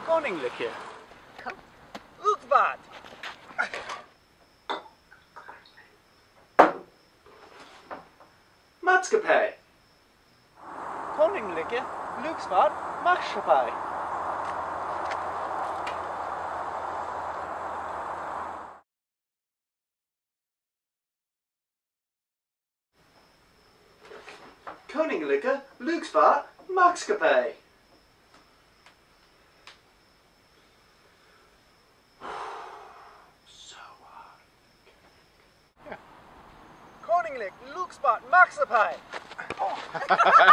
Koninklijke. Luchtvaart. Maatschappij. Koninklijke Luchtvaart Maatschappij. Koninklijke Luchtvaart Maatschappij. Zo hard. Koninklijke Luchtvaart Maatschappij.